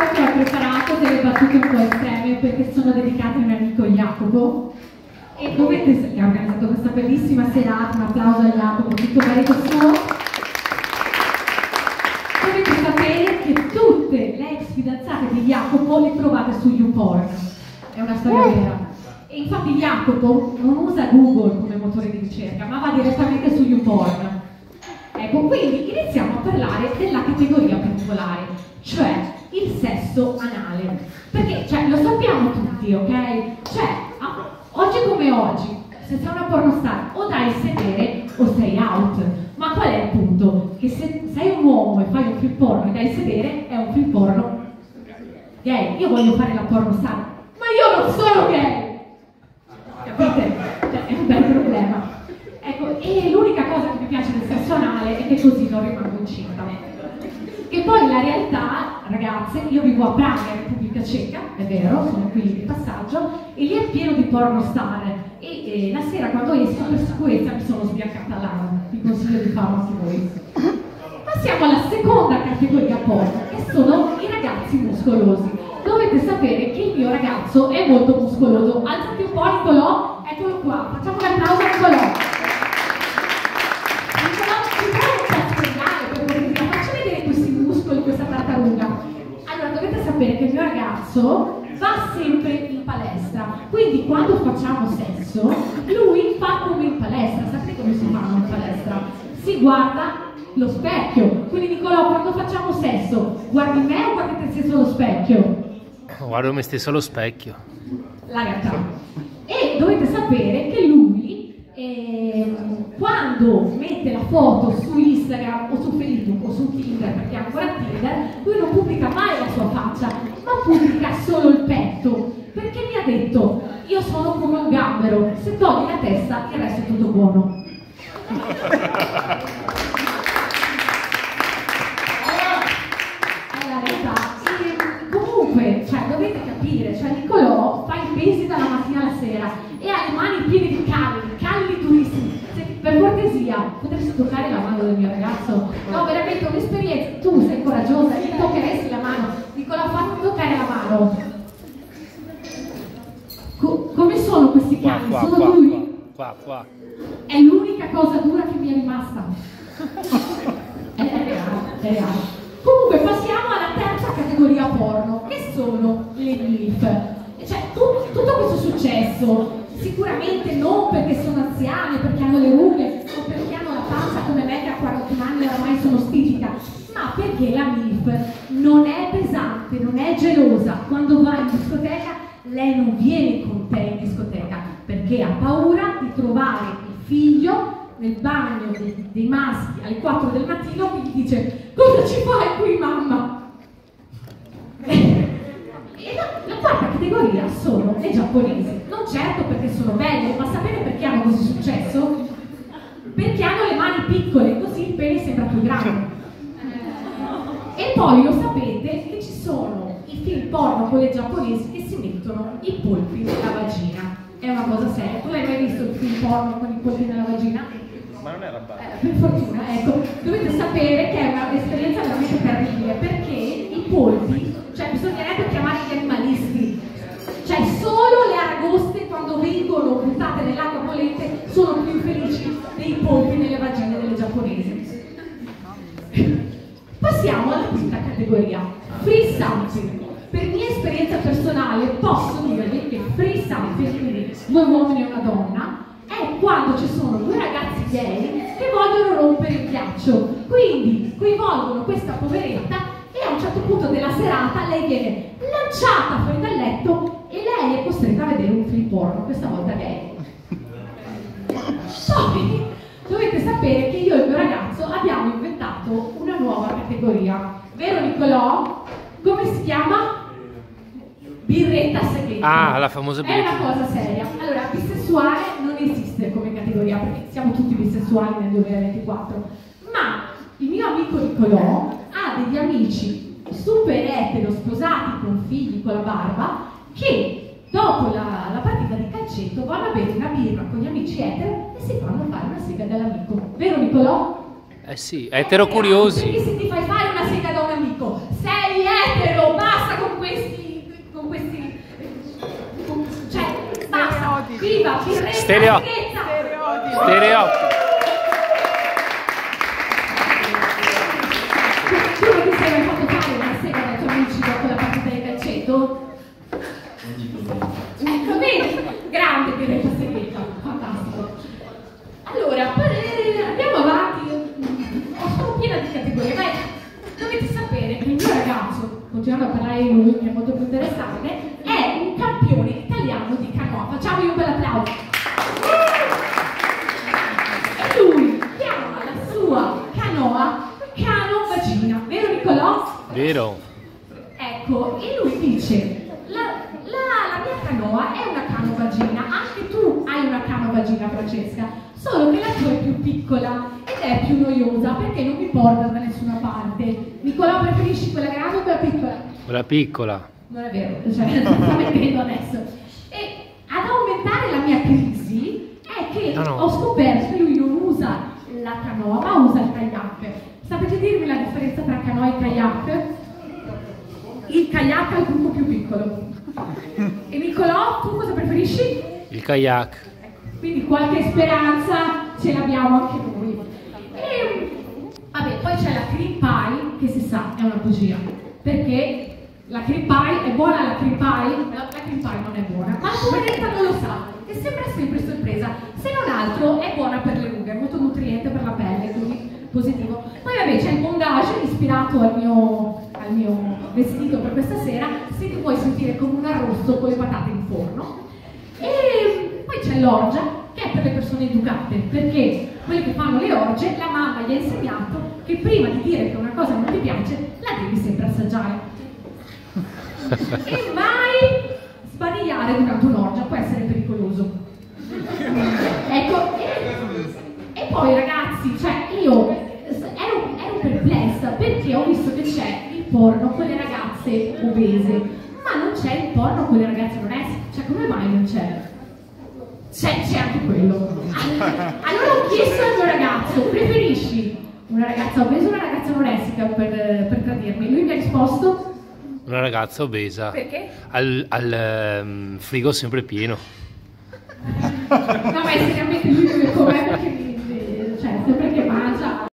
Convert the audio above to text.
che ho preparato delle battute un po' estreme perché sono dedicate a mio amico Jacopo e che ha organizzato questa bellissima serata, un applauso a Jacopo, tutto merito suo. Dovete sapere che tutte le ex fidanzate di Jacopo le trovate su YouPorn, è una storia vera. E infatti Jacopo non usa Google come motore di ricerca, ma va direttamente su YouPorn. Ecco, quindi iniziamo a parlare della categoria particolare, cioè il sesso anale. Perché, cioè, lo sappiamo tutti, ok? Cioè, oggi come oggi, se sei una pornostar o dai il sedere o sei out. Ma qual è il punto? Che se sei un uomo e fai un film porno e dai il sedere, è un film porno gay. Io voglio fare la pornostar, ma io non sono gay! Capite? Cioè, è un bel problema. Ecco, e l'unica cosa che mi piace del sesso anale è che così non rimango incinta. E poi la realtà, ragazze, io vivo a Praga, Repubblica Ceca, è vero, sono qui di passaggio, e lì è pieno di pornostar. E la sera quando esco per sicurezza mi sono sbiancata l'anno. Vi consiglio di farlo anche voi. Passiamo alla seconda categoria porno, che sono i ragazzi muscolosi. Dovete sapere che il mio ragazzo è molto muscoloso. Alzati un po', Nicolò, eccolo qua, facciamo un applauso a Nicolò. Nicolò, ci puoi un po' spiegare per cortesia? Facci vedere questi muscoli, questa tartaruga. Allora, dovete sapere che il mio ragazzo va sempre in palestra, quindi quando facciamo sesso, lui fa come in palestra. Sapete come si fa in palestra? Si guarda lo specchio. Quindi Nicolò, quando facciamo sesso, guardi me o guardi te stesso allo specchio? Guardo me stesso allo specchio. La realtà. E dovete sapere che lui, quando mette la foto su Instagram o su Facebook o su Tinder, perché ha ancora Tinder, lui non pubblica mai la sua faccia, ma pubblica solo il petto. Perché mi ha detto, io sono come un gambero, se togli la testa il resto è tutto buono. Cioè, dovete capire, cioè Nicolò fa i pesi dalla mattina alla sera e ha le mani piene di calli durissimi. Per cortesia, potresti toccare la mano del mio ragazzo? No, veramente un'esperienza. Tu sei coraggiosa, gli toccheresti la mano. Nicolò, fammi toccare la mano. Come sono questi calli? Sono duri? Qua. È l'unica cosa dura che mi è rimasta. È reale. Comunque passiamo alla terza categoria porno, che sono le MILF. Cioè, tutto questo successo, sicuramente non perché sono anziane, perché hanno le rughe, o perché hanno la pancia come me che a 41 anni oramai sono stitica, ma perché la MILF non è pesante, non è gelosa. Quando va in discoteca, lei non viene con te in discoteca, perché ha paura di trovare il figlio nel bagno dei maschi alle 4 del mattino che gli dice: cosa ci fai qui, mamma? E la quarta categoria sono le giapponesi, non certo perché sono belle, ma sapete perché hanno così successo? Perché hanno le mani piccole, così il pene sembra più grande. E poi lo sapete che ci sono i film porno con le giapponesi che si mettono i polpi nella vagina. È una cosa seria. Tu hai mai visto il film porno con i polpi nella vagina? Ma non era bello. Per fortuna, ecco, dovete sapere che è un'esperienza veramente terribile, perché i polpi, cioè bisognerebbe chiamare gli animalisti, cioè solo le aragoste quando vengono buttate nell'acqua bollente sono più felici dei polpi nelle vagine delle giapponesi. Passiamo alla quinta categoria, free something. Per mia esperienza personale posso dirvi che free something, quindi due uomini e una donna, è quando ci sono due ragazzi gay che vogliono rompere il ghiaccio, quindi coinvolgono questa poveretta e a un certo punto della serata lei viene lanciata fuori dal letto e lei è costretta a vedere un film porno, questa volta gay. Poi dovete sapere che io e il mio ragazzo abbiamo inventato una nuova categoria, vero Nicolò? Come si chiama? Birretta segreta. Ah, la famosa birretta. È una cosa seria. Allora, bisessuale non esiste come categoria perché siamo tutti bisessuali nel 2024, ma il mio amico Nicolò ha degli amici super etero, sposati con figli, con la barba, che dopo la partita di calcetto vanno a bere una birra con gli amici etero e si fanno fare una sega dall'amico. Vero Nicolò? Eh sì, etero curiosi. Perché se ti fai fare una sega da un amico, sei etero, basta Viva Birretta Stereotipo. Schizza! Stereotipo. Tu non ti sei mai fatto fare una sega dai tuoi amici dopo la partita di calcetto? Ecco, vedi? Grande Birretta Segreta, fantastico. Allora, andiamo avanti. Sono piena di categorie, ma dovete sapere che il mio ragazzo, continuando a parlare di lui, che è molto più interessante, è un campione italiano di canoa. Facciamogli un bel applauso. E lui chiama la sua canoa Cano Vagina, vero Nicolò? Vero. Ecco, e lui dice, la mia canoa è una cano vagina, anche tu hai una cano vagina, Francesca, solo che la tua è più piccola ed è più noiosa perché non mi porta da nessuna parte. Nicolò, preferisci quella grande o quella piccola? Quella piccola. Non è vero, cioè, lo sta mettendo adesso. E ad aumentare la mia crisi è che No. ho scoperto che lui non usa la canoa, ma usa il kayak. Sapete dirmi la differenza tra canoa e kayak? Il kayak è il gruppo più piccolo. E Nicolò, tu cosa preferisci? Il kayak. Quindi qualche speranza ce l'abbiamo anche noi. E vabbè, poi c'è la cream pie, che si sa è una bugia. Perché la cream pie è buona, la cream pie? La cream pie non è buona, ma la poveretta non lo sa. E sembra sempre sorpresa. Se non altro è buona per le rughe, è molto nutriente per la pelle, quindi positivo. Poi vabbè c'è il bondage ispirato al mio vestito per questa sera, se ti vuoi sentire come un arrosto con le patate in forno. E poi c'è l'orgia, che è per le persone educate, perché quelle che fanno le orge, la mamma gli ha insegnato che prima di dire che una cosa non ti piace, la devi sempre assaggiare. E mai sbadigliare durante un'orgia, può essere pericoloso. Ecco, e poi ragazzi, cioè io ero perplessa perché ho visto che c'è il porno con le ragazze obese, ma non c'è il porno con le ragazze oneste. Cioè, come mai non c'è? C'è anche quello. Allora ho chiesto al mio ragazzo, preferisci una ragazza obesa o una ragazza anoressica per tradirmi? Lui mi ha risposto... Una ragazza obesa. Perché? Al frigo sempre pieno. No, ma è seriamente lui come com'è perché cioè, sempre che mangia.